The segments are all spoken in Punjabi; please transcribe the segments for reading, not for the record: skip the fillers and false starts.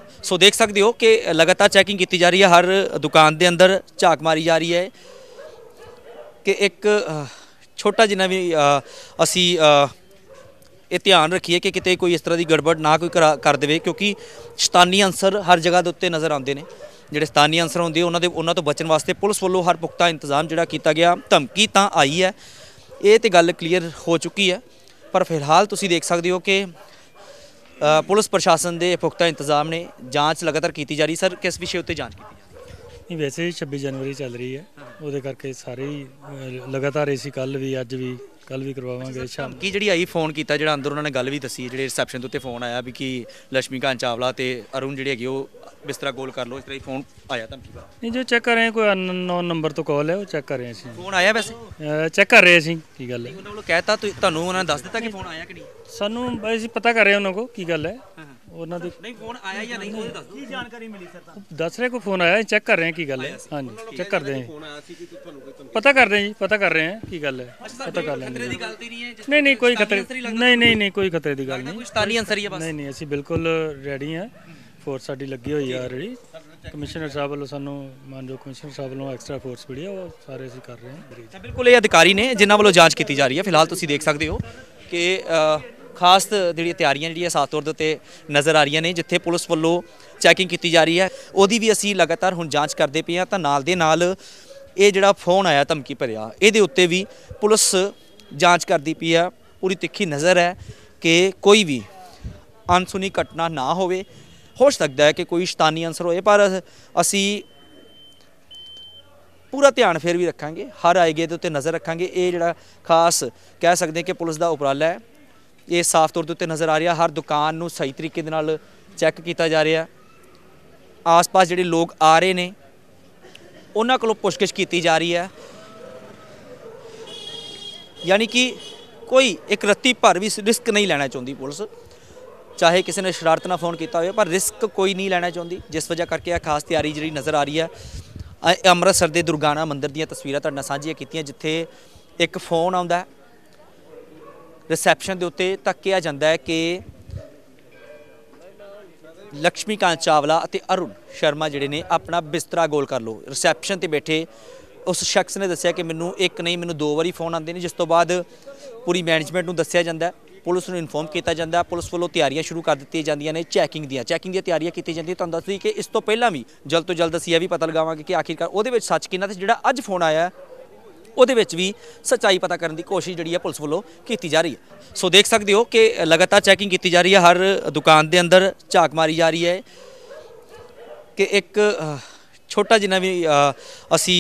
सो देख सकते हो कि लगातार चैकिंग की जा रही है, हर दुकान के अंदर झाक मारी जा रही है कि एक छोटा जिन्ना भी असी ये ध्यान रखिए कि किते कोई इस तरह की गड़बड़ ना कोई कर दे, क्योंकि शैतानी अंसर हर जगह के उत्ते नज़र आते हैं। ਜਿਹੜੇ ਸਤਾਨੀ ਅੰਸਰ ਹੁੰਦੇ ਉਹਨਾਂ ਤੋਂ ਬਚਣ ਵਾਸਤੇ ਪੁਲਿਸ ਵੱਲੋਂ ਹਰ ਪੁਖਤਾ ਇੰਤਜ਼ਾਮ ਜਿਹੜਾ ਕੀਤਾ ਗਿਆ। ਧਮਕੀ ਤਾਂ ਆਈ ਹੈ, ਇਹ ਤੇ ਗੱਲ ਕਲੀਅਰ ਹੋ ਚੁੱਕੀ ਹੈ, ਪਰ ਫਿਲਹਾਲ ਤੁਸੀਂ ਦੇਖ ਸਕਦੇ ਹੋ ਕਿ ਪੁਲਿਸ ਪ੍ਰਸ਼ਾਸਨ ਦੇ ਪੁਖਤਾ ਇੰਤਜ਼ਾਮ ਨੇ। ਜਾਂਚ ਲਗਾਤਾਰ ਕੀਤੀ ਜਾ ਰਹੀ। ਸਰ, ਕਿਸ ਵਿਸ਼ੇ ਉੱਤੇ ਜਾਂਚ ਕੀਤੀ ਜਾ ਰਹੀ ਹੈ? नहीं, वैसे ही 26 जनवरी चल रही है, वो करके सारे ही लगातार इसी कल भी अज भी कल भी करवावांगे शाम की जी आई फोन किया जो अंदर उन्होंने गल भी दसी, जो रिसैप्शन के उत्ते फोन आया भी कि लक्ष्मीकांत चावला तो अरुण जी है बिस्तरा गोल कर लो, इस तरह फोन आया धमकी का? नहीं, जो चेक कर रहे हैं, कोई अननोन नंबर तो कॉल है, वो चेक कर रहे हैं। फोन आया वैसे चेक कर रहे हैं की गल है? उन्होंने कहता तुहानू उन्होंने दस दिता कि फोन आया कि नहीं? सानू ਅਸੀਂ पता कर रहे हैं उन्होंने को की गल है। ਉਹਨਾਂ ਦੀ ਨਹੀਂ ਫੋਨ ਆਇਆ ਜਾਂ ਨਹੀਂ, ਉਹ ਦੱਸ ਦਿਓ ਕੀ ਜਾਣਕਾਰੀ ਮਿਲੀ ਸਰ ਤੁਹਾਨੂੰ? ਦੱਸ ਰਹੇ ਕੋਈ ਫੋਨ ਆਇਆ, ਚੈੱਕ ਕਰ ਰਹੇ हैं की गल है। हाँ जी, चेक करते हैं, ਫੋਨ ਆਇਆ ਸੀ ਕਿ ਤੁਹਾਨੂੰ ਕੋਈ पता कर रहे हैं जी, पता कर रहे हैं की गल है, पता कर लेंगे। खतरे ਦੀ ਗੱਲ ਤੇ ਨਹੀਂ ਹੈ? नहीं नहीं, कोई खतरे नहीं कोई खतरे की गल नहीं। शैतानी अंसर ही है बस? नहीं ਅਸੀਂ ਬਿਲਕੁਲ ਰੈਡੀ ਹਾਂ। ਫੋਰਸ ਸਾਡੀ ਲੱਗੀ ਹੋਈ ਆ ਆਲਰੇਡੀ। ਕਮਿਸ਼ਨਰ ਸਾਹਿਬ ਵੱਲੋਂ ਸਾਨੂੰ ਮਾਨਯੋਗ ਕਮਿਸ਼ਨਰ ਸਾਹਿਬ ਵੱਲੋਂ ਐਕਸਟਰਾ ਫੋਰਸ ਮਿਲੀ ਆ, ਉਹ ਸਾਰੇ ਅਸੀਂ ਕਰ ਰਹੇ ਹਾਂ। ਬਿਲਕੁਲ ਇਹ ਅਧਿਕਾਰੀ ਨੇ ਜਿਨ੍ਹਾਂ ਵੱਲੋਂ ਜਾਂਚ ਕੀਤੀ ਜਾ ਰਹੀ ਹੈ। ਫਿਲਹਾਲ ਤੁਸੀਂ ਦੇਖ ਸਕਦੇ ਹੋ ਕਿ ਖਾਸ ਜਿਹੜੀਆਂ ਤਿਆਰੀਆਂ ਜਿਹੜੀਆਂ ਸਾਫ਼ ਤੌਰ ਦੇ ਉੱਤੇ ਨਜ਼ਰ ਆ ਰਹੀਆਂ ਨੇ। ਜਿੱਥੇ ਪੁਲਿਸ ਵੱਲੋਂ ਚੈਕਿੰਗ ਕੀਤੀ ਜਾ ਰਹੀ ਹੈ, ਉਹਦੀ ਵੀ ਅਸੀਂ ਲਗਾਤਾਰ ਹੁਣ ਜਾਂਚ ਕਰਦੇ ਪਏ ਹਾਂ। ਤਾਂ ਨਾਲ ਦੇ ਨਾਲ ਇਹ ਜਿਹੜਾ ਫੋਨ ਆਇਆ ਧਮਕੀ ਭਰਿਆ, ਇਹਦੇ ਉੱਤੇ ਵੀ ਪੁਲਿਸ ਜਾਂਚ ਕਰਦੀ ਪਈ ਆ। ਪੂਰੀ ਤਿੱਖੀ ਨਜ਼ਰ ਹੈ ਕਿ ਕੋਈ ਵੀ ਅਣਸੁਣੀ ਘਟਨਾ ਨਾ ਹੋਵੇ। ਹੋ ਸਕਦਾ ਹੈ ਕਿ ਕੋਈ ਸ਼ੈਤਾਨੀ ਅੰਸਰ ਹੋਏ, ਪਰ ਅਸੀਂ ਪੂਰਾ ਧਿਆਨ ਫਿਰ ਵੀ ਰੱਖਾਂਗੇ, ਹਰ ਆਏਗੇ ਦੇ ਉੱਤੇ ਨਜ਼ਰ ਰੱਖਾਂਗੇ। ਇਹ ਜਿਹੜਾ ਖਾਸ ਕਹਿ ਸਕਦੇ ਕਿ ਪੁਲਿਸ ਦਾ ਉਪਰਾਲਾ ਹੈ, ਇਹ ਸਾਫ਼ ਤੌਰ ਦੇ ਉੱਤੇ ਨਜ਼ਰ ਆ ਰਿਹਾ। ਹਰ ਦੁਕਾਨ ਨੂੰ ਸਹੀ ਤਰੀਕੇ ਦੇ ਨਾਲ ਚੈੱਕ ਕੀਤਾ ਜਾ ਰਿਹਾ। ਆਸ-ਪਾਸ ਜਿਹੜੇ ਲੋਕ ਆ ਰਹੇ ਨੇ ਉਹਨਾਂ ਕੋਲੋਂ ਪੁੱਛਗਿੱਛ ਕੀਤੀ ਜਾ ਰਹੀ ਹੈ। ਯਾਨੀ ਕਿ ਕੋਈ ਇੱਕ ਰੱਤੀ ਭਰ ਵੀ ਰਿਸਕ ਨਹੀਂ ਲੈਣਾ ਚਾਹੁੰਦੀ ਪੁਲਿਸ, ਚਾਹੇ ਕਿਸੇ ਨੇ ਸ਼ਰਾਰਤ ਨਾਲ ਫੋਨ ਕੀਤਾ ਹੋਵੇ, ਪਰ ਰਿਸਕ ਕੋਈ ਨਹੀਂ ਲੈਣਾ ਚਾਹੁੰਦੀ। ਜਿਸ ਵਜ੍ਹਾ ਕਰਕੇ ਇਹ ਖਾਸ ਤਿਆਰੀ ਜਿਹੜੀ ਨਜ਼ਰ ਆ ਰਹੀ ਹੈ। ਅੰਮ੍ਰਿਤਸਰ ਦੇ ਦੁਰਗਾਣਾ ਮੰਦਿਰ ਦੀਆਂ ਤਸਵੀਰਾਂ ਤੁਹਾਡੇ ਨਾਲ ਸਾਂਝੀਆਂ ਕੀਤੀਆਂ, ਜਿੱਥੇ ਇੱਕ ਫੋਨ ਆਉਂਦਾ ਰਿਸੈਪਸ਼ਨ ਦੇ ਉੱਤੇ ਤਾਂ ਕਿਹਾ ਜਾਂਦਾ ਹੈ ਕਿ ਲక్ష్ਮੀਕਾਂਤ ਚਾਵਲਾ ਅਤੇ ਅਰੁਣ ਸ਼ਰਮਾ ਜਿਹੜੇ ਨੇ ਆਪਣਾ ਬਿਸਤਰਾ ਗੋਲ ਕਰ ਲਓ। ਰਿਸੈਪਸ਼ਨ ਤੇ ਬੈਠੇ ਉਸ ਸ਼ਖਸ ਨੇ ਦੱਸਿਆ ਕਿ ਮੈਨੂੰ ਇੱਕ ਨਹੀਂ, ਮੈਨੂੰ 2 ਵਾਰੀ ਫੋਨ ਆਉਂਦੇ ਨੇ। ਜਿਸ ਤੋਂ ਬਾਅਦ ਪੂਰੀ ਮੈਨੇਜਮੈਂਟ ਨੂੰ ਦੱਸਿਆ ਜਾਂਦਾ, ਪੁਲਿਸ ਨੂੰ ਇਨਫੋਰਮ ਕੀਤਾ ਜਾਂਦਾ। ਪੁਲਿਸ ਵੱਲੋਂ ਤਿਆਰੀਆਂ ਸ਼ੁਰੂ ਕਰ ਦਿੱਤੀਆਂ ਜਾਂਦੀਆਂ ਨੇ, ਚੈਕਿੰਗ ਦੀਆਂ ਤਿਆਰੀਆਂ ਕੀਤੀਆਂ ਜਾਂਦੀਆਂ। ਤੁਹਾਨੂੰ ਦੱਸ ਦਈਏ ਕਿ ਇਸ ਤੋਂ ਪਹਿਲਾਂ ਵੀ ਜਲਦ ਤੋਂ ਜਲਦ ਅਸੀਂ ਇਹ ਵੀ ਪਤਾ ਲਗਾਵਾਂਗੇ ਕਿ ਆਖਿਰਕਾਰ ਉਹਦੇ ਵਿੱਚ ਸੱਚ ਕਿੰਨਾ ਤੇ ਜਿਹੜਾ ਅੱਜ ਫੋਨ ਆਇਆ ਉਹਦੇ ਵਿੱਚ ਵੀ ਸੱਚਾਈ ਪਤਾ ਕਰਨ ਦੀ ਕੋਸ਼ਿਸ਼ ਜਿਹੜੀ ਹੈ ਪੁਲਿਸ ਵੱਲੋਂ ਕੀਤੀ ਜਾ ਰਹੀ ਹੈ। ਸੋ ਦੇਖ ਸਕਦੇ ਹੋ ਕਿ ਲਗਾਤਾਰ ਚੈਕਿੰਗ ਕੀਤੀ ਜਾ ਰਹੀ ਹੈ, ਹਰ ਦੁਕਾਨ ਦੇ ਅੰਦਰ ਝਾਕ ਮਾਰੀ ਜਾ ਰਹੀ ਹੈ ਕਿ ਇੱਕ ਛੋਟਾ ਜਿੰਨਾ ਵੀ ਅਸੀਂ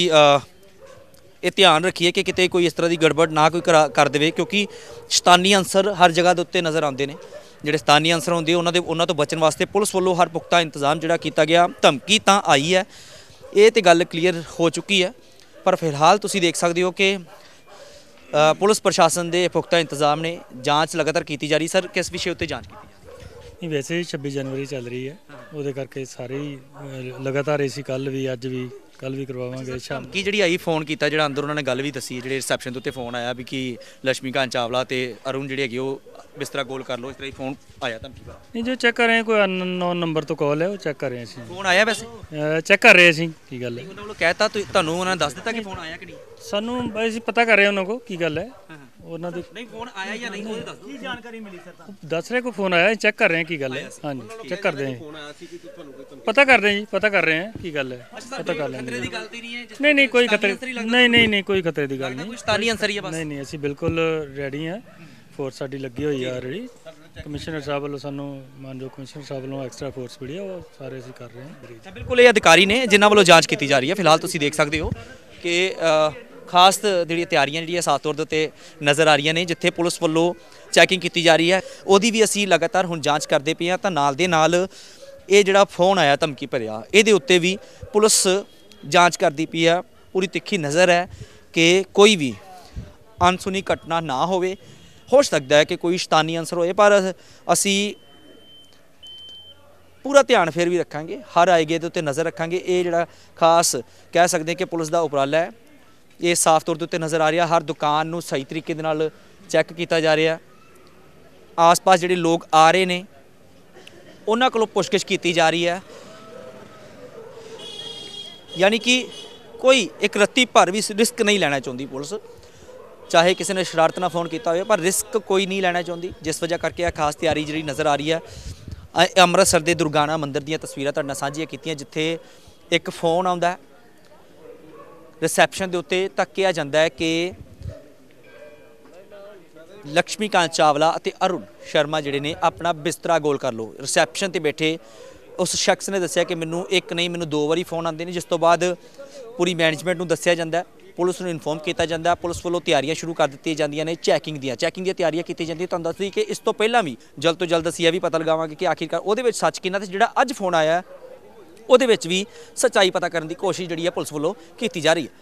ਇਹ ਧਿਆਨ ਰੱਖੀਏ ਕਿ ਕਿਤੇ ਕੋਈ ਇਸ ਤਰ੍ਹਾਂ ਦੀ ਗੜਬੜ ਨਾ ਕੋਈ ਕਰ ਦੇਵੇ, ਕਿਉਂਕਿ ਸ਼ੈਤਾਨੀ ਅੰਸਰ ਹਰ ਜਗ੍ਹਾ ਦੇ ਉੱਤੇ ਨਜ਼ਰ ਆਉਂਦੇ ਨੇ। ਜਿਹੜੇ ਸ਼ੈਤਾਨੀ ਅੰਸਰ ਹੁੰਦੇ ਉਹਨਾਂ ਤੋਂ ਬਚਣ ਵਾਸਤੇ ਪੁਲਿਸ ਵੱਲੋਂ ਹਰ ਪੁਖਤਾ ਇੰਤਜ਼ਾਮ ਜਿਹੜਾ ਕੀਤਾ ਗਿਆ। ਧਮਕੀ ਤਾਂ ਆਈ ਹੈ, ਇਹ ਤੇ ਗੱਲ ਕਲੀਅਰ ਹੋ ਚੁੱਕੀ ਹੈ, ਪਰ ਫਿਲਹਾਲ ਤੁਸੀਂ ਦੇਖ ਸਕਦੇ ਹੋ ਕਿ ਪੁਲਿਸ ਪ੍ਰਸ਼ਾਸਨ ਦੇ ਪੁਖਤਾ ਇੰਤਜ਼ਾਮ ਨੇ। ਜਾਂਚ ਲਗਾਤਾਰ ਕੀਤੀ ਜਾ ਰਹੀ। ਸਰ, ਕਿਸ ਵਿਸ਼ੇ ਉੱਤੇ ਜਾਂਚ ਕੀਤੀ ਜਾ ਰਹੀ? नहीं, वैसे ही 26 जनवरी चल रही है, वो करके सारे ही लगातार इसी कल भी अज भी कल भी करवावांगे शाम की जी आई फोन किया जो अंदर उन्होंने गल भी दसी, जो रिसैप्शन के उत्ते फोन आया भी कि लक्ष्मीकांत चावला तो अरुण जी है बिस्तरा गोल कर लो, इस तरह फोन आया धमकी का? नहीं, जो चेक कर रहे हैं, कोई अननोन नंबर तो कॉल है, वो चेक कर रहे हैं। फोन आया वैसे चेक कर रहे हैं की गल है? उन्होंने कहता तुहानू उन्होंने दस दिता कि फोन आया कि नहीं? सानू ਅਸੀਂ पता कर रहे हैं उन्होंने को की गल है। ਉਹਨਾਂ ਦੀ ਨਹੀਂ ਫੋਨ ਆਇਆ ਜਾਂ ਨਹੀਂ, ਉਹ ਦੱਸ ਦਿਓ ਕੀ ਜਾਣਕਾਰੀ ਮਿਲੀ ਸਰ ਤੁਹਾਨੂੰ? ਦੱਸ ਰਹੇ ਕੋਈ ਫੋਨ ਆਇਆ, ਚੈੱਕ ਕਰ ਰਹੇ हैं की गल है। हाँ जी, चेक करते हैं, ਫੋਨ ਆਇਆ ਸੀ ਕਿ ਤੁਹਾਨੂੰ ਕੋਈ पता करते हैं जी, पता कर रहे हैं की गल है, पता कर लेंगे। ਖਤਰੇ ਦੀ ਗੱਲ ਤੇ ਨਹੀਂ ਹੈ? नहीं कोई खतरे नहीं कोई खतरे की गल नहीं। ਸ਼ੈਤਾਨੀ ਅੰਸਰ ਹੀ ਹੈ ਬਸ? नहीं ਅਸੀਂ ਬਿਲਕੁਲ ਰੈਡੀ ਹਾਂ। ਫੋਰਸ ਸਾਡੀ ਲੱਗੀ ਹੋਈ ਆ ਆਲਰੇਡੀ। ਕਮਿਸ਼ਨਰ ਸਾਹਿਬ ਵੱਲੋਂ ਸਾਨੂੰ ਮਾਨਯੋਗ ਕਮਿਸ਼ਨਰ ਸਾਹਿਬ ਵੱਲੋਂ ਐਕਸਟਰਾ ਫੋਰਸ ਮਿਲੀ ਆ, ਉਹ ਸਾਰੇ ਅਸੀਂ ਕਰ ਰਹੇ ਹਾਂ। ਬਿਲਕੁਲ ਇਹ ਅਧਿਕਾਰੀ ਨੇ ਜਿਨ੍ਹਾਂ ਵੱਲੋਂ ਜਾਂਚ ਕੀਤੀ ਜਾ ਰਹੀ ਹੈ। ਫਿਲਹਾਲ ਤੁਸੀਂ ਦੇਖ ਸਕਦੇ ਹੋ ਕਿ ਖਾਸ ਜਿਹੜੀਆਂ ਤਿਆਰੀਆਂ ਜਿਹੜੀਆਂ ਸਾਫ਼ ਤੌਰ ਦੇ ਉੱਤੇ ਨਜ਼ਰ ਆ ਰਹੀਆਂ ਨੇ। ਜਿੱਥੇ ਪੁਲਿਸ ਵੱਲੋਂ ਚੈਕਿੰਗ ਕੀਤੀ ਜਾ ਰਹੀ ਹੈ, ਉਹਦੀ ਵੀ ਅਸੀਂ ਲਗਾਤਾਰ ਹੁਣ ਜਾਂਚ ਕਰਦੇ ਪਏ ਹਾਂ। ਤਾਂ ਨਾਲ ਦੇ ਨਾਲ ਇਹ ਜਿਹੜਾ ਫੋਨ ਆਇਆ ਧਮਕੀ ਭਰਿਆ, ਇਹਦੇ ਉੱਤੇ ਵੀ ਪੁਲਿਸ ਜਾਂਚ ਕਰਦੀ ਪਈ ਆ। ਪੂਰੀ ਤਿੱਖੀ ਨਜ਼ਰ ਹੈ ਕਿ ਕੋਈ ਵੀ ਅਣਸੁਣੀ ਘਟਨਾ ਨਾ ਹੋਵੇ। ਹੋ ਸਕਦਾ ਹੈ ਕਿ ਕੋਈ ਸ਼ੈਤਾਨੀ ਅੰਸਰ ਹੋਏ, ਪਰ ਅਸੀਂ ਪੂਰਾ ਧਿਆਨ ਫਿਰ ਵੀ ਰੱਖਾਂਗੇ, ਹਰ ਆਏਗੇ ਦੇ ਉੱਤੇ ਨਜ਼ਰ ਰੱਖਾਂਗੇ। ਇਹ ਜਿਹੜਾ ਖਾਸ ਕਹਿ ਸਕਦੇ ਕਿ ਪੁਲਿਸ ਦਾ ਉਪਰਾਲਾ ਹੈ, ਇਹ ਸਾਫ਼ ਤੌਰ ਦੇ ਉੱਤੇ ਨਜ਼ਰ ਆ ਰਿਹਾ। ਹਰ ਦੁਕਾਨ ਨੂੰ ਸਹੀ ਤਰੀਕੇ ਦੇ ਨਾਲ ਚੈੱਕ ਕੀਤਾ ਜਾ ਰਿਹਾ। ਆਸ-ਪਾਸ ਜਿਹੜੇ ਲੋਕ ਆ ਰਹੇ ਨੇ ਉਹਨਾਂ ਕੋਲੋਂ ਪੁੱਛਗਿੱਛ ਕੀਤੀ ਜਾ ਰਹੀ ਹੈ। यानी कि कोई एक रत्ती भर भी रिस्क नहीं लेना चाहती पुलिस, चाहे किसी ने शरारत ना फोन किया हो, पर रिस्क कोई नहीं लेना चाहती, जिस वजह करके यह खास तैयारी जी नज़र आ रही है। अमृतसर के दुर्गाना मंदिर दी तस्वीरां तुहाडे नाल साझीआं कीतियां, जिथे एक फोन आउंदा रिसैप्शन के उत्ते तां कहा जाता है कि लक्ष्मीकांत चावला अते अरुण शर्मा जिहड़े ने अपना बिस्तरा गोल कर लो। रिसैप्शन ते बैठे उस शख्स ने दस्सिया कि मैनू एक नहीं मैनू 2 बारी फोन आते हैं, जिस तो बाद पूरी मैनेजमेंट नूं दस्सिया जाता है, पुलिस नूं इन्फॉर्म किया जाता है, पुलिस वालों तैयारियां शुरू कर दी जांदियां ने, चैकिंग दी तैयारियां की जांदियां। तुहानूं दस दी कि इस तो पहला भी जल्द तो जल्द असीं यह भी पता लगावांगे कि आखिरकार उहदे विच सच किन्ना ते जिहड़ा अज फोन आया उहदे विच भी सच्चाई पता करने की कोशिश जिहड़ी है पुलिस वालों की जा रही है।